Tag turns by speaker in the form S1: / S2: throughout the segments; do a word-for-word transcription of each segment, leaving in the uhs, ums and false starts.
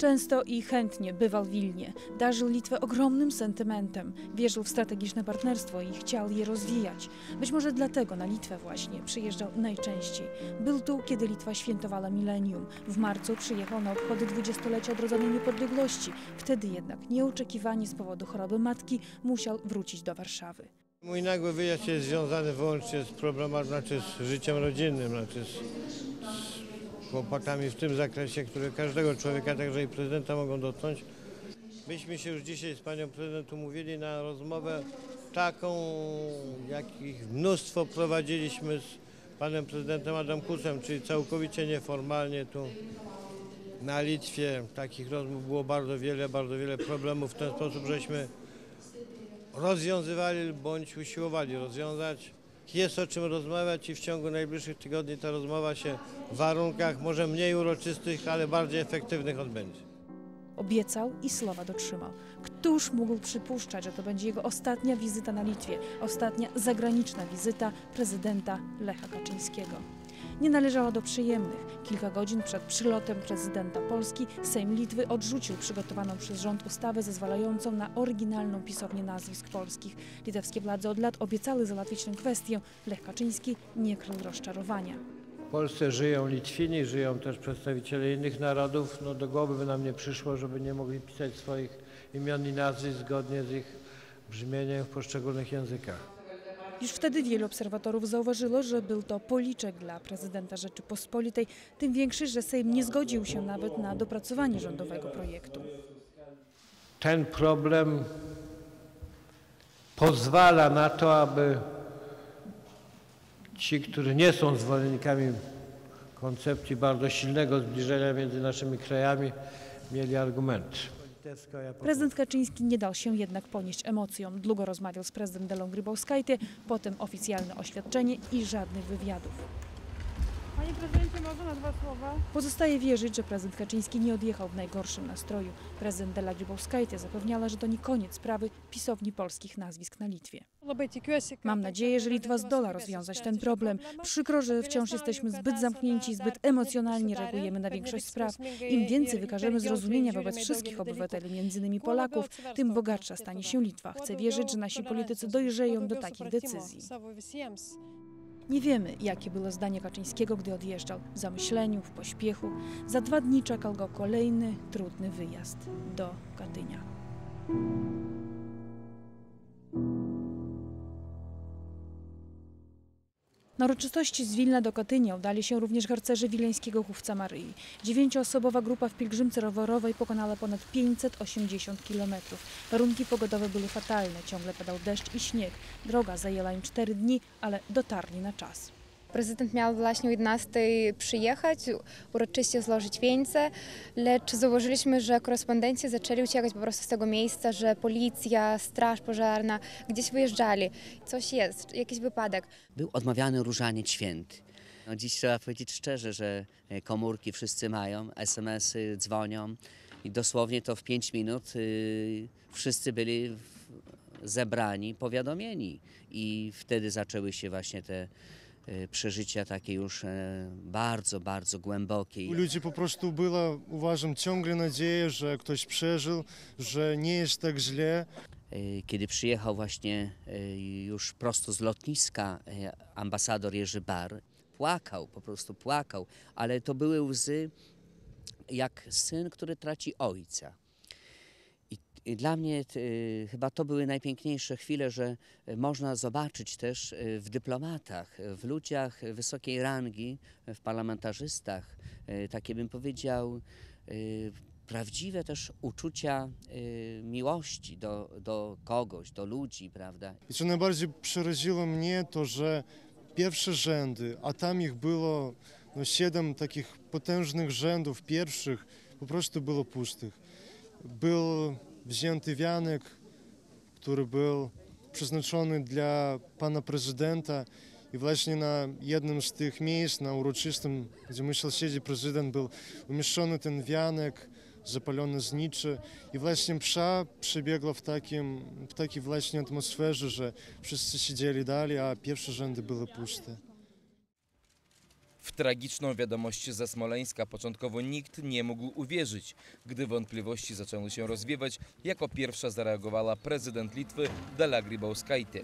S1: Często i chętnie bywał w Wilnie. Darzył Litwę ogromnym sentymentem. Wierzył w strategiczne partnerstwo i chciał je rozwijać. Być może dlatego na Litwę właśnie przyjeżdżał najczęściej. Był tu, kiedy Litwa świętowała milenium. W marcu przyjechał na obchody dwudziestolecia odrodzenia niepodległości. Wtedy jednak nieoczekiwanie z powodu choroby matki musiał wrócić do Warszawy.
S2: Mój nagły wyjazd jest związany wyłącznie z problemem, znaczy z życiem rodzinnym, znaczy z, z kłopotami w tym zakresie, które każdego człowieka, także i prezydenta mogą dotknąć. Myśmy się już dzisiaj z panią prezydent umówili na rozmowę taką, jakich mnóstwo prowadziliśmy z panem prezydentem Adamkusem, czyli całkowicie nieformalnie tu na Litwie. Takich rozmów było bardzo wiele, bardzo wiele problemów w ten sposób, żeśmy rozwiązywali bądź usiłowali rozwiązać. Jest o czym rozmawiać i w ciągu najbliższych tygodni ta rozmowa się w warunkach może mniej uroczystych, ale bardziej efektywnych odbędzie.
S1: Obiecał i słowa dotrzymał. Któż mógł przypuszczać, że to będzie jego ostatnia wizyta na Litwie, ostatnia zagraniczna wizyta prezydenta Lecha Kaczyńskiego. Nie należała do przyjemnych. Kilka godzin przed przylotem prezydenta Polski Sejm Litwy odrzucił przygotowaną przez rząd ustawę zezwalającą na oryginalną pisownię nazwisk polskich. Litewskie władze od lat obiecały załatwić tę kwestię. Lech Kaczyński nie krył rozczarowania.
S2: W Polsce żyją Litwini, żyją też przedstawiciele innych narodów. No do głowy by nam nie przyszło, żeby nie mogli pisać swoich imion i nazwisk zgodnie z ich brzmieniem w poszczególnych językach.
S1: Już wtedy wielu obserwatorów zauważyło, że był to policzek dla prezydenta Rzeczypospolitej, tym większy, że Sejm nie zgodził się nawet na dopracowanie rządowego projektu.
S2: Ten problem pozwala na to, aby ci, którzy nie są zwolennikami koncepcji bardzo silnego zbliżenia między naszymi krajami, mieli argument.
S1: Prezydent Kaczyński nie dał się jednak ponieść emocjom. Długo rozmawiał z prezydentem Dalią Grybauskaitė, potem oficjalne oświadczenie i żadnych wywiadów.
S3: Panie prezydencie, może na dwa słowa?
S1: Pozostaje wierzyć, że prezydent Kaczyński nie odjechał w najgorszym nastroju. Prezydent Dalia Grybauskaitė zapewniała, że to nie koniec sprawy pisowni polskich nazwisk na Litwie. Mam nadzieję, że Litwa zdoła rozwiązać ten problem. Przykro, że wciąż jesteśmy zbyt zamknięci, zbyt emocjonalnie reagujemy na większość spraw. Im więcej wykażemy zrozumienia wobec wszystkich obywateli, między innymi Polaków, tym bogatsza stanie się Litwa. Chcę wierzyć, że nasi politycy dojrzeją do takich decyzji. Nie wiemy, jakie było zdanie Kaczyńskiego, gdy odjeżdżał. W zamyśleniu, w pośpiechu. Za dwa dni czekał go kolejny, trudny wyjazd do Katynia. Na uroczystości z Wilna do Katynia udali się również harcerze wileńskiego Chówca Maryi. Dziewięcioosobowa grupa w pielgrzymce rowerowej pokonała ponad pięćset osiemdziesiąt kilometrów. Warunki pogodowe były fatalne, ciągle padał deszcz i śnieg. Droga zajęła im cztery dni, ale dotarli na czas.
S4: Prezydent miał właśnie o jedenastej przyjechać, uroczyście złożyć wieńce, lecz zauważyliśmy, że korespondenci zaczęli uciekać po prostu z tego miejsca, że policja, straż pożarna gdzieś wyjeżdżali. Coś jest, jakiś wypadek.
S5: Był odmawiany różaniec święty. No dziś trzeba powiedzieć szczerze, że komórki wszyscy mają, es em esy dzwonią i dosłownie to w pięć minut yy, wszyscy byli zebrani, powiadomieni i wtedy zaczęły się właśnie te przeżycia takie już bardzo, bardzo głębokie.
S6: U ludzi po prostu była, uważam, ciągle nadzieja, że ktoś przeżył, że nie jest tak źle.
S5: Kiedy przyjechał właśnie już prosto z lotniska ambasador Jerzy Bar, płakał, po prostu płakał, ale to były łzy jak syn, który traci ojca. I dla mnie y, chyba to były najpiękniejsze chwile, że można zobaczyć też w dyplomatach, w ludziach wysokiej rangi, w parlamentarzystach, y, takie bym powiedział, y, prawdziwe też uczucia y, miłości do, do kogoś, do ludzi, prawda?
S6: I co najbardziej przeraziło mnie to, że pierwsze rzędy, a tam ich było no, siedem takich potężnych rzędów pierwszych, po prostu było pustych. Był wzięty wianek, który był przeznaczony dla pana prezydenta i właśnie na jednym z tych miejsc, na uroczystym, gdzie musiał siedzieć prezydent, był umieszczony ten wianek, zapalone znicze i właśnie msza przebiegła w, takim, w takiej właśnie atmosferze, że wszyscy siedzieli dalej, a pierwsze rzędy były puste.
S7: W tragiczną wiadomość ze Smoleńska początkowo nikt nie mógł uwierzyć. Gdy wątpliwości zaczęły się rozwiewać, jako pierwsza zareagowała prezydent Litwy Dalia Grybauskaitė.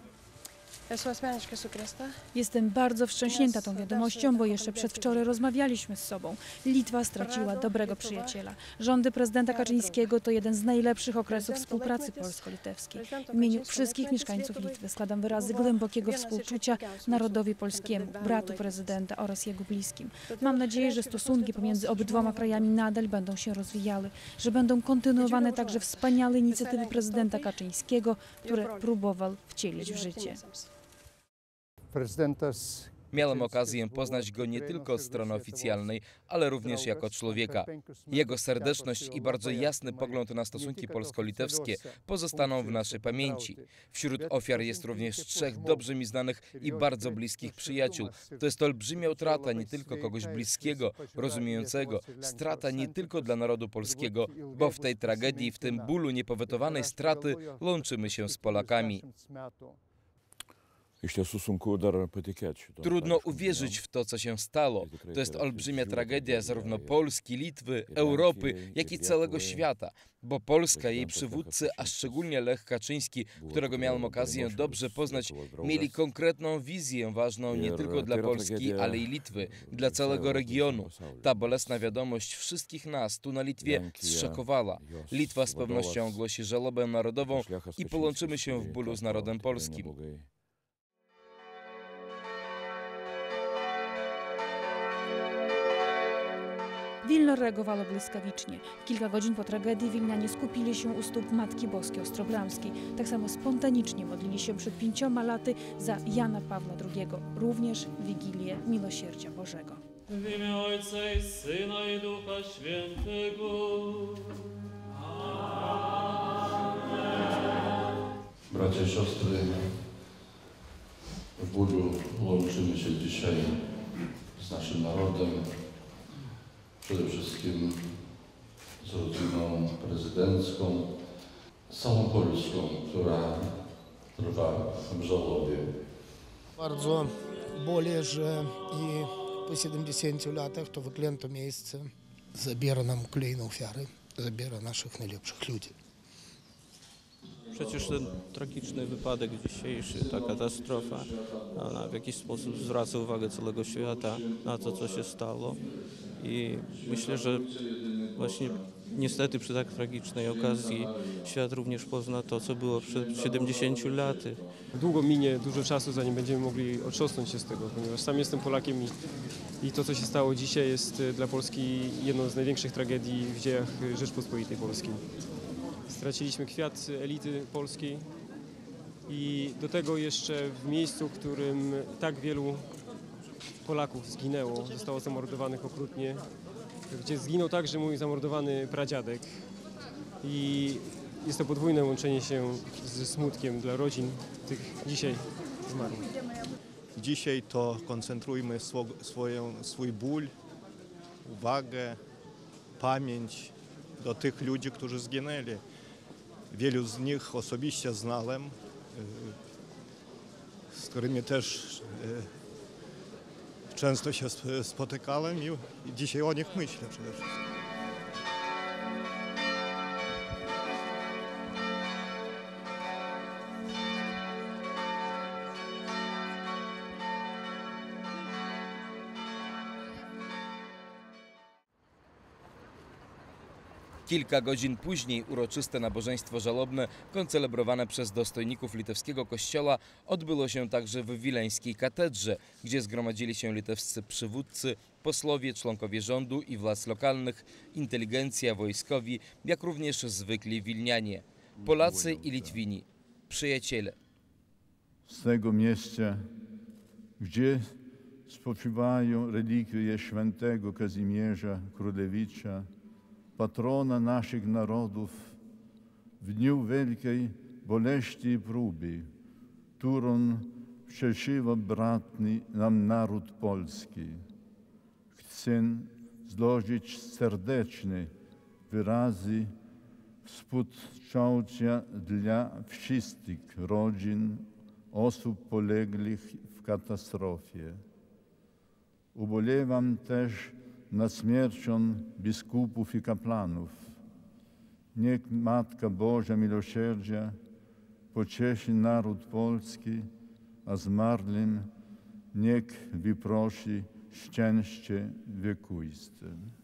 S1: Jestem bardzo wstrząśnięta tą wiadomością, bo jeszcze przedwczoraj rozmawialiśmy z sobą. Litwa straciła dobrego przyjaciela. Rządy prezydenta Kaczyńskiego to jeden z najlepszych okresów współpracy polsko-litewskiej. W imieniu wszystkich mieszkańców Litwy składam wyrazy głębokiego współczucia narodowi polskiemu, bratu prezydenta oraz jego bliskim. Mam nadzieję, że stosunki pomiędzy obydwoma krajami nadal będą się rozwijały, że będą kontynuowane także wspaniałe inicjatywy prezydenta Kaczyńskiego, które próbował wcielić w życie.
S7: Miałem okazję poznać go nie tylko od strony oficjalnej, ale również jako człowieka. Jego serdeczność i bardzo jasny pogląd na stosunki polsko-litewskie pozostaną w naszej pamięci. Wśród ofiar jest również trzech dobrze mi znanych i bardzo bliskich przyjaciół. To jest olbrzymia utrata nie tylko kogoś bliskiego, rozumiejącego, strata nie tylko dla narodu polskiego, bo w tej tragedii, w tym bólu niepowetowanej straty łączymy się z Polakami. Trudno uwierzyć w to, co się stało. To jest olbrzymia tragedia zarówno Polski, Litwy, Europy, jak i całego świata. Bo Polska, jej przywódcy, a szczególnie Lech Kaczyński, którego miałem okazję dobrze poznać, mieli konkretną wizję ważną nie tylko dla Polski, ale i Litwy, dla całego regionu. Ta bolesna wiadomość wszystkich nas tu na Litwie zszokowała. Litwa z pewnością ogłosi żałobę narodową i połączymy się w bólu z narodem polskim.
S1: Wilno reagowało błyskawicznie. Kilka godzin po tragedii wilnianie skupili się u stóp Matki Boskiej Ostrobramskiej. Tak samo spontanicznie modlili się przed pięcioma laty za Jana Pawła drugiego, również w Wigilię Miłosierdzia Bożego.
S8: W imię Ojca i Syna i Ducha Świętego.
S9: Bracia i siostry, w bólu łączymy się dzisiaj z naszym narodem, przede wszystkim z rodziną prezydencką, z całą Polską, która trwa w żałobie.
S10: Bardzo bolę, że i po siedemdziesięciu latach to wyklęte miejsce zabiera nam kolejne ofiary, zabiera naszych najlepszych ludzi.
S11: Przecież ten tragiczny wypadek dzisiejszy, ta katastrofa, ona w jakiś sposób zwraca uwagę całego świata na to, co się stało. I myślę, że właśnie niestety przy tak tragicznej okazji świat również pozna to, co było przed siedemdziesięcioma laty.
S12: Długo minie dużo czasu, zanim będziemy mogli otrząsnąć się z tego, ponieważ sam jestem Polakiem i, i to, co się stało dzisiaj, jest dla Polski jedną z największych tragedii w dziejach Rzeczpospolitej Polskiej. Straciliśmy kwiat elity polskiej i do tego jeszcze w miejscu, w którym tak wielu Polaków zginęło, zostało zamordowanych okrutnie, gdzie zginął także mój zamordowany pradziadek. I jest to podwójne łączenie się ze smutkiem dla rodzin tych dzisiaj zmarłych.
S13: Dzisiaj to koncentrujmy swoją, swój ból, uwagę, pamięć do tych ludzi, którzy zginęli. Wielu z nich osobiście znałem, z którymi też często się spotykałem i dzisiaj o nich myślę przede wszystkim.
S7: Kilka godzin później uroczyste nabożeństwo żałobne, koncelebrowane przez dostojników litewskiego kościoła, odbyło się także w wileńskiej katedrze, gdzie zgromadzili się litewscy przywódcy, posłowie, członkowie rządu i władz lokalnych, inteligencja, wojskowi, jak również zwykli wilnianie, Polacy i Litwini, przyjaciele.
S14: Z tego miejsca, gdzie spoczywają relikwie świętego Kazimierza Królewicza, patrona naszych narodów, w dniu wielkiej boleści i próby, którą przeżywa bratni nam naród polski. Chcę złożyć serdeczne wyrazy współczucia dla wszystkich rodzin osób poległych w katastrofie. Ubolewam też nad śmiercią biskupów i kapłanów. Niech Matka Boża Miłosierdzia pociesi naród polski, a zmarłym niech wyprosi szczęście wiekuiste.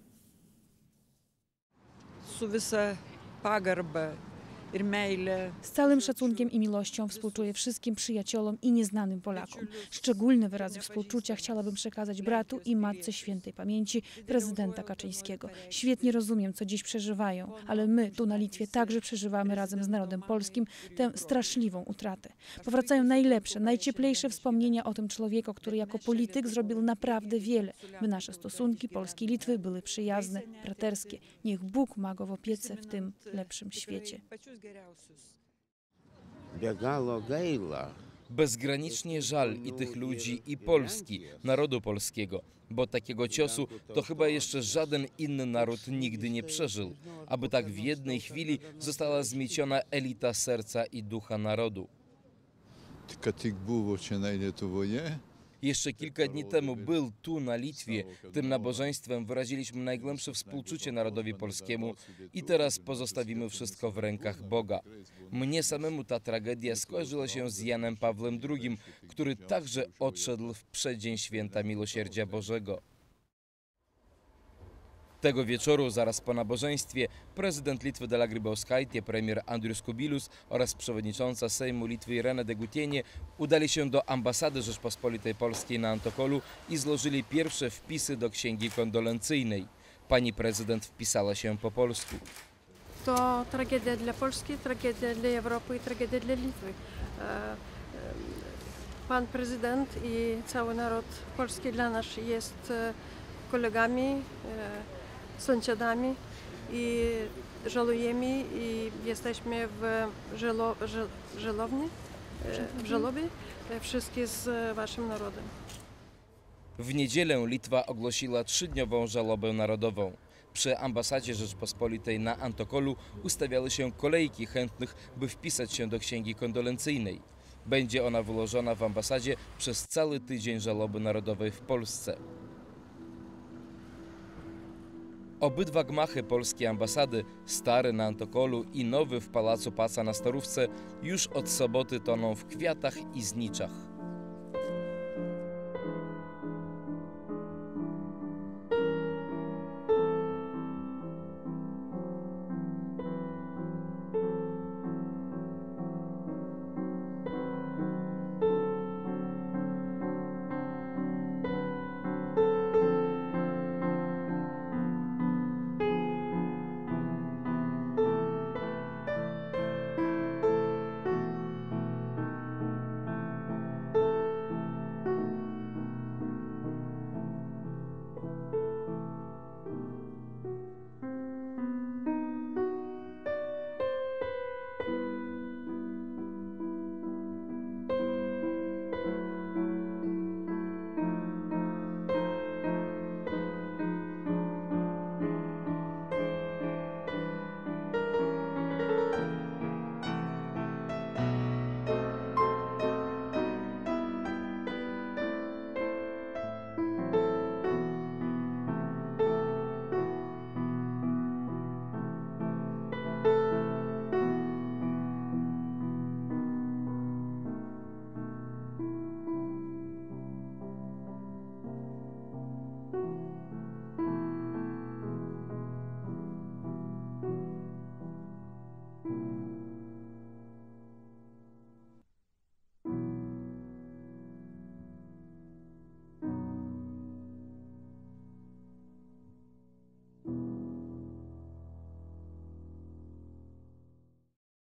S15: Su visa pagarba ir meile.
S1: Z całym szacunkiem i miłością współczuję wszystkim przyjaciołom i nieznanym Polakom. Szczególne wyrazy współczucia chciałabym przekazać bratu i matce świętej pamięci prezydenta Kaczyńskiego. Świetnie rozumiem, co dziś przeżywają, ale my tu na Litwie także przeżywamy razem z narodem polskim tę straszliwą utratę. Powracają najlepsze, najcieplejsze wspomnienia o tym człowieku, który jako polityk zrobił naprawdę wiele, by nasze stosunki Polski i Litwy były przyjazne, braterskie. Niech Bóg ma go w opiece w tym lepszym świecie.
S7: Bezgranicznie żal i tych ludzi, i Polski, narodu polskiego, bo takiego ciosu to chyba jeszcze żaden inny naród nigdy nie przeżył, aby tak w jednej chwili została zmieciona elita serca i ducha narodu. Jeszcze kilka dni temu był tu na Litwie. Tym nabożeństwem wyraziliśmy najgłębsze współczucie narodowi polskiemu i teraz pozostawimy wszystko w rękach Boga. Mnie samemu ta tragedia skojarzyła się z Janem Pawłem drugim, który także odszedł w przeddzień święta Miłosierdzia Bożego. Tego wieczoru, zaraz po nabożeństwie, prezydent Litwy Dalia Grybauskaitė, premier Andrius Kubilius oraz przewodnicząca Sejmu Litwy Irena Degutienė udali się do ambasady Rzeczpospolitej Polskiej na Antokolu i złożyli pierwsze wpisy do księgi kondolencyjnej. Pani prezydent wpisała się po polsku.
S3: To tragedia dla Polski, tragedia dla Europy i tragedia dla Litwy. Pan prezydent i cały naród polski dla nas jest kolegami, sąsiadami i żałujemy i jesteśmy w żalo, żal, żalowni, w żałobie wszystkich z waszym narodem.
S7: W niedzielę Litwa ogłosiła trzydniową żałobę narodową. Przy ambasadzie Rzeczpospolitej na Antokolu ustawiały się kolejki chętnych, by wpisać się do księgi kondolencyjnej. Będzie ona wyłożona w ambasadzie przez cały tydzień żałoby narodowej w Polsce. Obydwa gmachy polskiej ambasady, stary na Antokolu i nowy w Pałacu Paca na Starówce, już od soboty toną w kwiatach i zniczach.